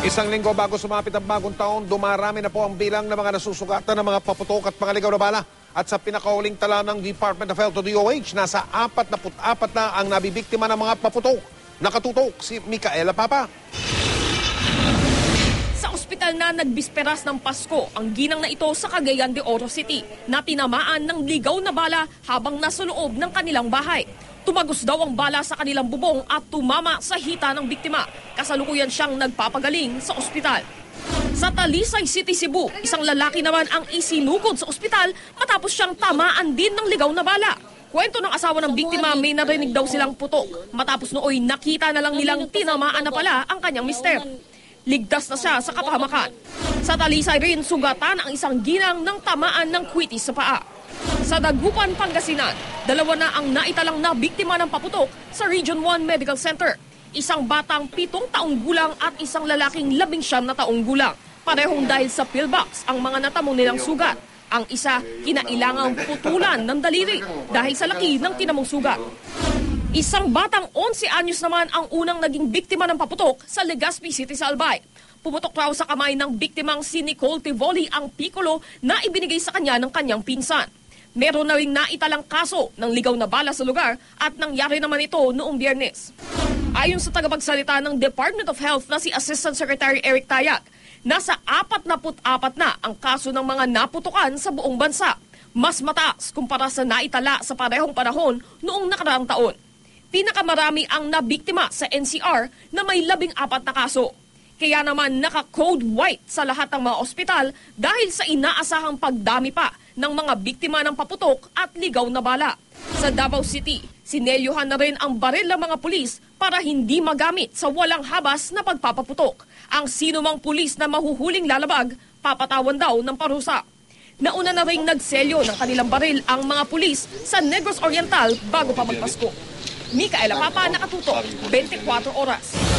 Isang linggo bago sumapit ang bagong taon, dumarami na po ang bilang ng mga nasusugatan ng mga paputok at mga ligaw na bala. At sa pinakahuling tala ng Department of Health o DOH, nasa 44 na ang nabibiktima ng mga paputok. Nakatutok si Micaela Papa. Sa ospital na nagbisperas ng Pasko, ang ginang na ito sa Cagayan de Oro City na tinamaan ng ligaw na bala habang nasa loob ng kanilang bahay. Tumagos daw ang bala sa kanilang bubong at tumama sa hita ng biktima. Kasalukuyan siyang nagpapagaling sa ospital. Sa Talisay City, Cebu, isang lalaki naman ang isinugod sa ospital matapos siyang tamaan din ng ligaw na bala. Kwento ng asawa ng biktima, may narinig daw silang putok. Matapos nooy nakita na lang nilang tinamaan na pala ang kanyang mister. Ligtas na siya sa kapahamakan. Sa Talisay rin, sugatan ang isang ginang ng tamaan ng kwitis sa paa. Sa Dagupan, Pangasinan, dalawa na ang naitalang na biktima ng paputok sa Region 1 Medical Center. Isang batang 7 taong gulang at isang lalaking 19 na taong gulang. Parehong dahil sa pillbox ang mga natamo nilang sugat. Ang isa, kinailangang putulan ng daliri dahil sa laki ng tinamong sugat. Isang batang 11 anyos naman ang unang naging biktima ng paputok sa Legazpi City sa Albay. Pumutok raw sa kamay ng biktimang si Nicole Tivoli ang pikolo na ibinigay sa kanya ng kanyang pinsan. Meron na ring naitalang kaso ng ligaw na bala sa lugar at nangyari naman ito noong Biyernes. Ayon sa tagapagsalita ng Department of Health na si Assistant Secretary Eric Tayag, nasa 44 na ang kaso ng mga naputukan sa buong bansa. Mas mataas kumpara sa naitala sa parehong panahon noong nakaraang taon. Pinakamarami ang nabiktima sa NCR na may 14 na kaso. Kaya naman naka-code white sa lahat ng mga ospital dahil sa inaasahang pagdami pa ng mga biktima ng paputok at ligaw na bala. Sa Davao City, sinelyohan na rin ang baril ng mga pulis para hindi magamit sa walang habas na pagpapaputok. Ang sinumang pulis na mahuhuling lalabag, papatawan daw ng parusa. Nauna na ring nagselyo ng kanilang baril ang mga pulis sa Negros Oriental bago pa magpasko. Micaela Papa, nakatutok, 24 oras.